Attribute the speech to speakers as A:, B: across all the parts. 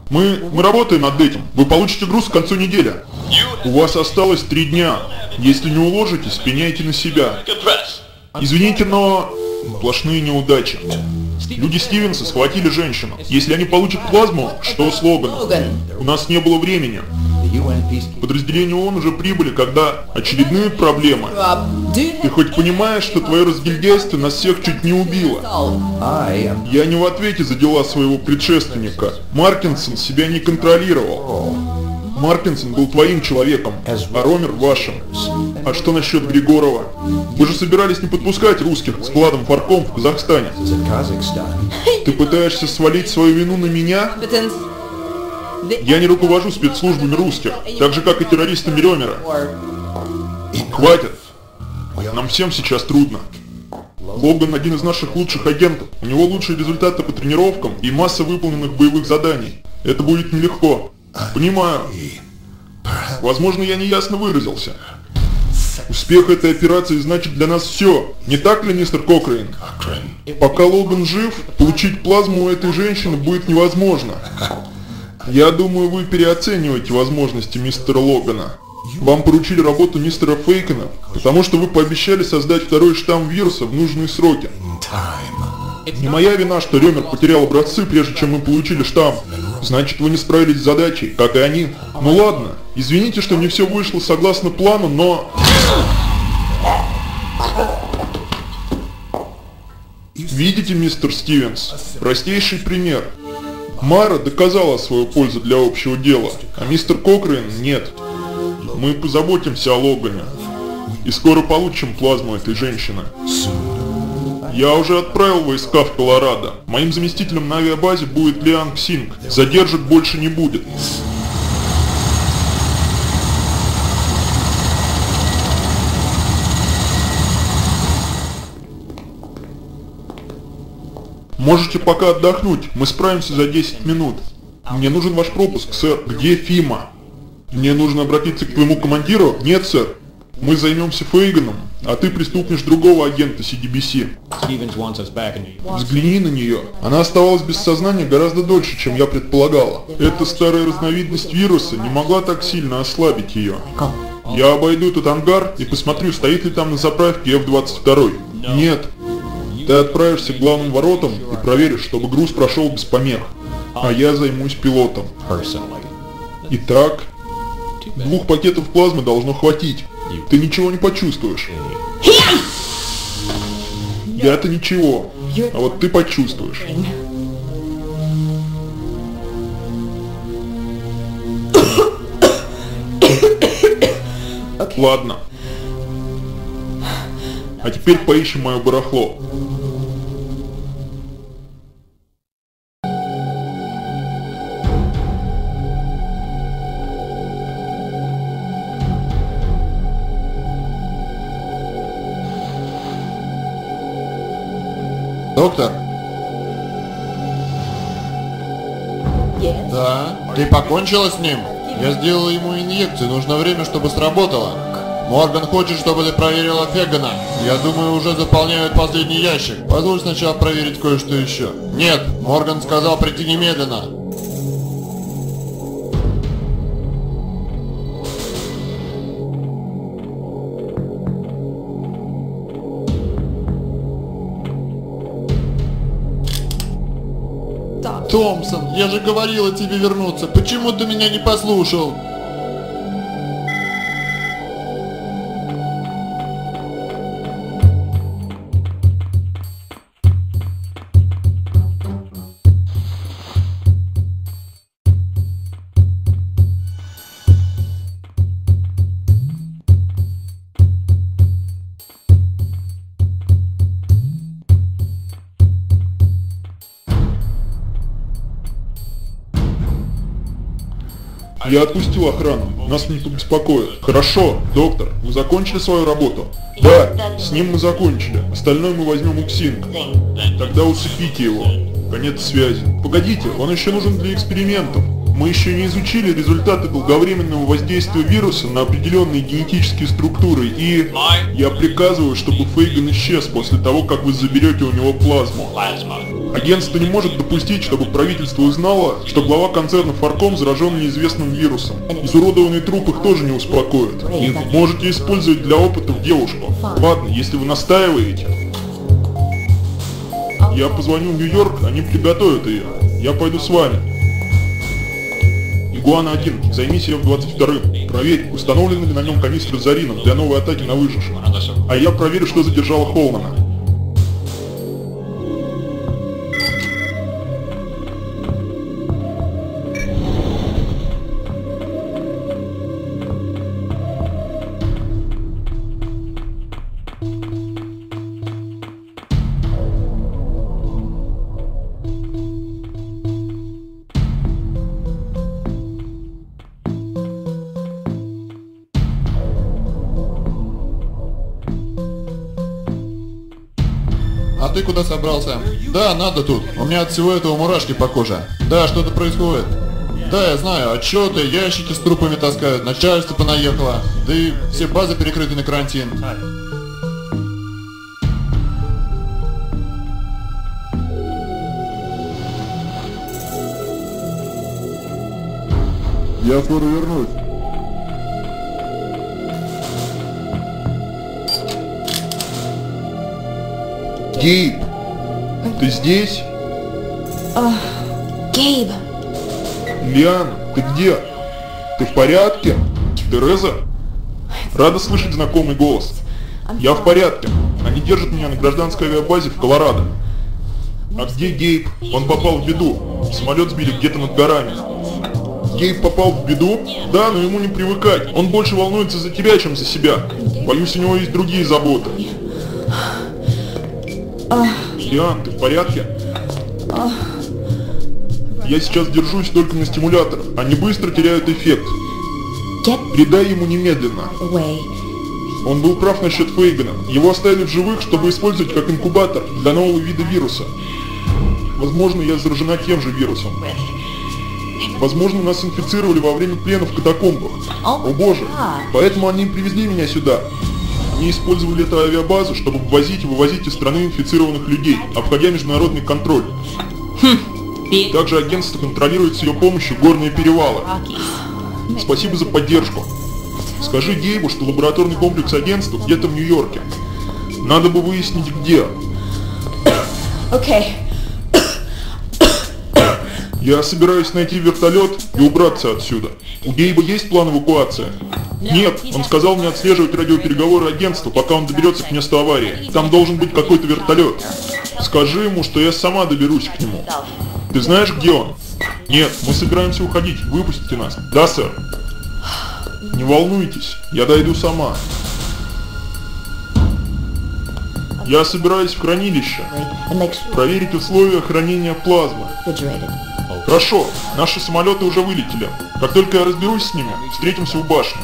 A: Мы работаем над этим. Вы получите груз к концу недели. У вас осталось 3 дня. Если не уложитесь, пеняйте на себя. Извините, но сплошные неудачи. Люди Стивенса схватили женщину. Если они получат плазму, что с Логаном? У нас не было времени. Подразделения ООН уже прибыли, когда очередные проблемы. Ты хоть понимаешь, что твое разгильдяйство нас всех чуть не убило? Я не в ответе за дела своего предшественника. Маркинсон себя не контролировал. Маркинсон был твоим человеком, а Ромер вашим. А что насчет Григорова? Вы же собирались не подпускать русских к складам Фарком в Казахстане. Ты пытаешься свалить свою вину на меня? Я не руковожу спецслужбами русских, так же как и террористами Ромера. Хватит. Нам всем сейчас трудно. Логан один из наших лучших агентов. У него лучшие результаты по тренировкам и масса выполненных боевых заданий. Это будет нелегко. Понимаю. Возможно, я неясно выразился. Успех этой операции значит для нас все. Не так ли, мистер Кокрейн? Пока Логан жив, получить плазму у этой женщины будет невозможно. Я думаю, вы переоцениваете возможности мистера Логана. Вам поручили работу мистера Фейкена, потому что вы пообещали создать второй штамм вируса в нужные сроки. Не моя вина, что Ромер потерял образцы, прежде чем мы получили штамм. Значит, вы не справились с задачей, как и они. Ну ладно, извините, что не все вышло согласно плану, но... Видите, мистер Стивенс, простейший пример. Мара доказала свою пользу для общего дела, а мистер Кокрейн нет. Мы позаботимся о Логане и скоро получим плазму этой женщины. Я уже отправил войска в Колорадо. Моим заместителем на авиабазе будет Лиан Ксинг. Задержек больше не будет. Можете пока отдохнуть, мы справимся за 10 минут. Мне нужен ваш пропуск, сэр. Где Фима? Мне нужно обратиться к твоему командиру? Нет, сэр. Мы займемся Фейганом, а ты пристукнешь другого агента CDBC. Взгляни на нее. Она оставалась без сознания гораздо дольше, чем я предполагала. Эта старая разновидность вируса не могла так сильно ослабить ее. Я обойду этот ангар и посмотрю, стоит ли там на заправке F-22. Нет. Ты отправишься к главным воротам и проверишь, чтобы груз прошел без помех. А я займусь пилотом. Итак, 2 пакетов плазмы должно хватить. Ты ничего не почувствуешь. Я-то ничего, а вот ты почувствуешь. Ладно. А теперь поищем мое барахло.
B: Доктор? Да? Ты покончила с ним? Я сделала ему инъекцию, нужно время, чтобы сработало. Морган хочет, чтобы ты проверила Фегана. Я думаю, уже заполняют последний ящик. Позволь сначала проверить кое-что еще. Нет, Морган сказал прийти немедленно. Томпсон, я же говорила тебе вернуться. Почему ты меня не послушал?
A: Я отпустил охрану, нас не побеспокоит. Хорошо, доктор, вы закончили свою работу? Да, с ним мы закончили. Остальное мы возьмем у Ксинга. Тогда усыпите его. Конец связи. Погодите, он еще нужен для экспериментов. Мы еще не изучили результаты долговременного воздействия вируса на определенные генетические структуры, и я приказываю, чтобы Фейган исчез после того, как вы заберете у него плазму. Агентство не может допустить, чтобы правительство узнало, что глава концерна Фарком заражен неизвестным вирусом. Изуродованный труп их тоже не успокоит. И можете использовать для опытов девушку. Ладно, если вы настаиваете. Я позвоню в Нью-Йорк, они приготовят ее. Я пойду с вами. Игуана-1, займись F-22. Проверь, установлены ли на нем канистры с зарином для новой атаки на выживших. А я проверю, что задержало Холмана.
B: А ты куда собрался? Да, надо тут. У меня от всего этого мурашки по коже. Да, что-то происходит. Да, я знаю, отчеты, ящики с трупами таскают, начальство понаехало. Да и все базы перекрыты на карантин.
A: Я скоро вернусь. Гейб, ты здесь?
C: Гейб.
A: Лиана, ты где? Ты в порядке? Тереза? Рада слышать знакомый голос. Я в порядке. Они держат меня на гражданской авиабазе в Колорадо. А где Гейб? Он попал в беду. Самолет сбили где-то над горами. Гейб попал в беду? Да, но ему не привыкать. Он больше волнуется за тебя, чем за себя. Боюсь, у него есть другие заботы. Лиан, ты в порядке? Я сейчас держусь только на стимуляторах. Они быстро теряют эффект. Передай ему немедленно. Он был прав насчет Фейгана. Его оставили в живых, чтобы использовать как инкубатор для нового вида вируса. Возможно, я заражена тем же вирусом. Возможно, нас инфицировали во время плена в катакомбах. О боже, поэтому они привезли меня сюда. Они использовали эту авиабазу, чтобы ввозить и вывозить из страны инфицированных людей, обходя международный контроль. Также агентство контролирует с ее помощью горные перевалы. Спасибо за поддержку. Скажи Гейбу, что лабораторный комплекс агентства где-то в Нью-Йорке. Надо бы выяснить, где. Я собираюсь найти вертолет и убраться отсюда. У Гейба есть план эвакуации? Нет, он сказал мне отслеживать радиопереговоры агентства, пока он доберется к месту аварии. Там должен быть какой-то вертолет. Скажи ему, что я сама доберусь к нему. Ты знаешь, где он? Нет, мы собираемся уходить. Выпустите нас. Да, сэр. Не волнуйтесь, я дойду сама. Я собираюсь в хранилище. Проверить условия хранения плазмы. Хорошо, наши самолеты уже вылетели. Как только я разберусь с ними, встретимся у башни.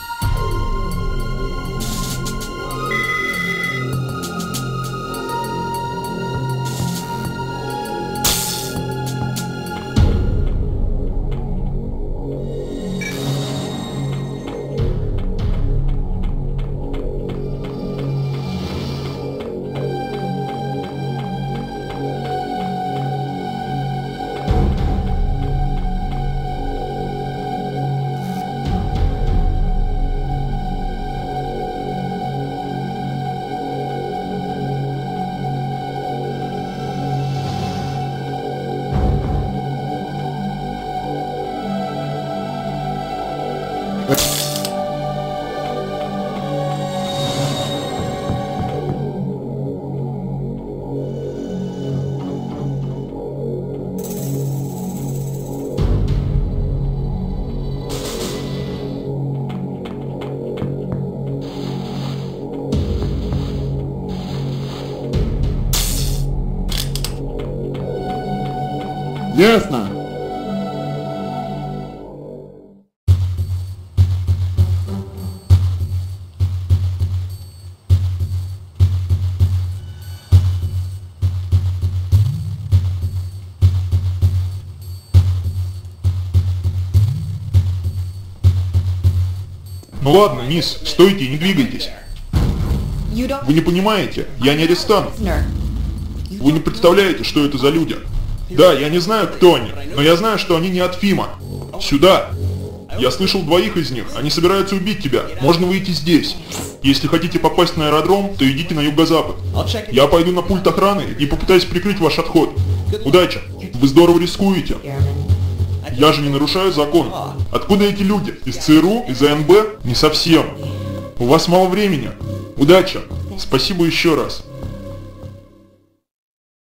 B: Ясно.
A: Ну ладно, мисс, стойте и не двигайтесь. Вы не понимаете, я не арестант. Вы не представляете, что это за люди. Да, я не знаю, кто они, но я знаю, что они не от ФИМа. Сюда. Я слышал двоих из них. Они собираются убить тебя. Можно выйти здесь. Если хотите попасть на аэродром, то идите на юго-запад. Я пойду на пульт охраны и попытаюсь прикрыть ваш отход. Удачи. Вы здорово рискуете. Я же не нарушаю закон. Откуда эти люди? Из ЦРУ? Из АНБ? Не совсем. У вас мало времени. Удачи. Спасибо еще раз.